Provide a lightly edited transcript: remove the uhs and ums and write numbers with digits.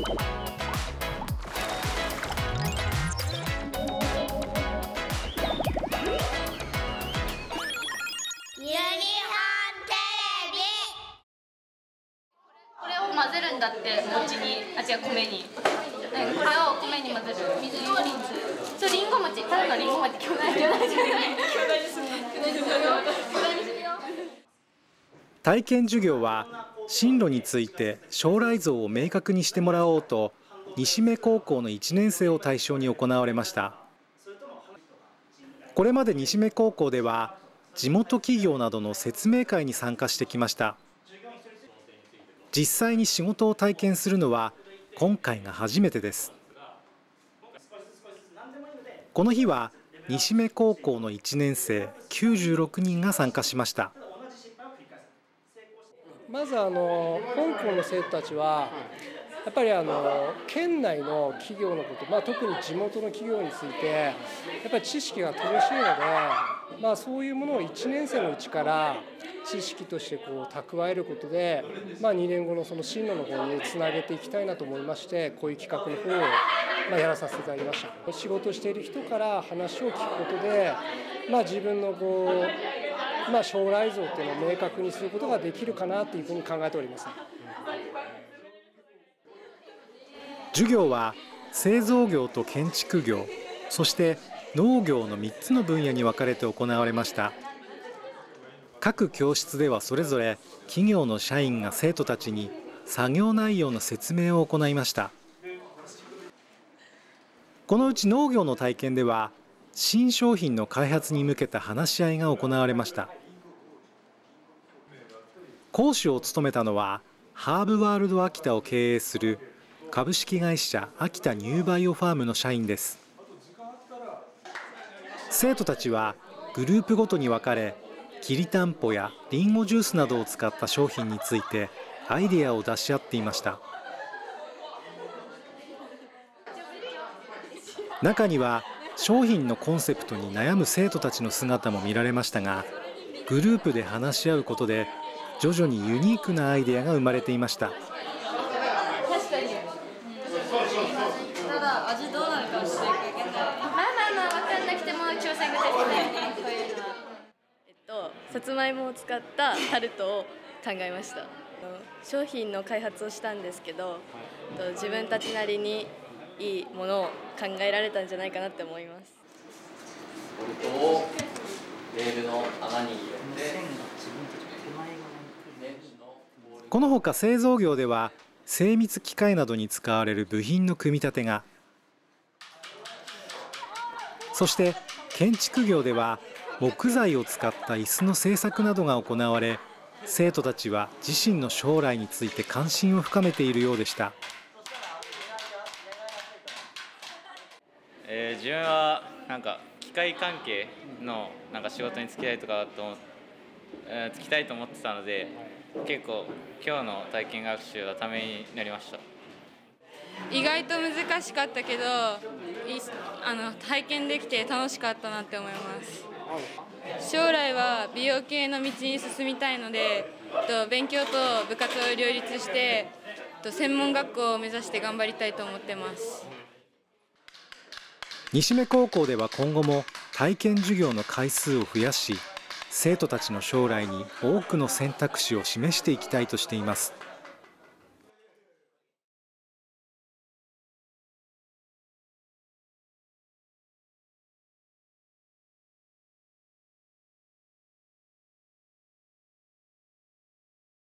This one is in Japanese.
これを混ぜるんだって、餅に、違う、米に。これを米に混ぜる。水とリンゴ。そう、リンゴ餅。ただのリンゴ餅。巨大じゃない。 体験授業は進路について将来像を明確にしてもらおうと、西目高校の1年生を対象に行われました。これまで西目高校では地元企業などの説明会に参加してきました。実際に仕事を体験するのは今回が初めてです。この日は西目高校の1年生96人が参加しました。 まず香港の生徒たちはやっぱり県内の企業のこと、特に地元の企業についてやっぱり知識が乏しいので、そういうものを1年生のうちから知識として蓄えることで、2年後のその進路の方につなげていきたいなと思いまして、こういう企画の方をやらさせていただきました。仕事している人から話を聞くことで、自分の将来像っていうのを明確にすることができるかなというふうに考えております。 授業は製造業と建築業、そして農業の3つの分野に分かれて行われました。各教室ではそれぞれ企業の社員が生徒たちに作業内容の説明を行いました。このうち農業の体験では新商品の開発に向けた話し合いが行われました。講師を務めたのはハーブワールド秋田を経営する株式会社秋田ニューバイオファームの社員です。生徒たちはグループごとに分かれ、きりたんぽやりんごジュースなどを使った商品についてアイデアを出し合っていました。中には商品のコンセプトに悩む生徒たちの姿も見られましたが、グループで話し合うことで徐々にユニークなアイデアが生まれていました。 確かに。ただ味どうなるか教えてくれない。分かんなくても挑戦ができないこういうのは。 さつまいもを使ったタルトを考えました。商品の開発をしたんですけど、自分たちなりにいいものを考えられたんじゃないかなって思います。 ボルトをレールの穴に入れて、 このほか製造業では精密機械などに使われる部品の組み立てが、そして建築業では木材を使った椅子の製作などが行われ、生徒たちは自身の将来について関心を深めているようでした。 自分は機械関係の仕事に就きたいと思ってたので、結構今日の体験学習はためになりました。 意外と難しかったけど体験できて楽しかったなって思います。将来は美容系の道に進みたいので、勉強と部活を両立して専門学校を目指して頑張りたいと思ってます。 西目高校では今後も体験授業の回数を増やし、生徒たちの将来に多くの選択肢を示していきたいとしています。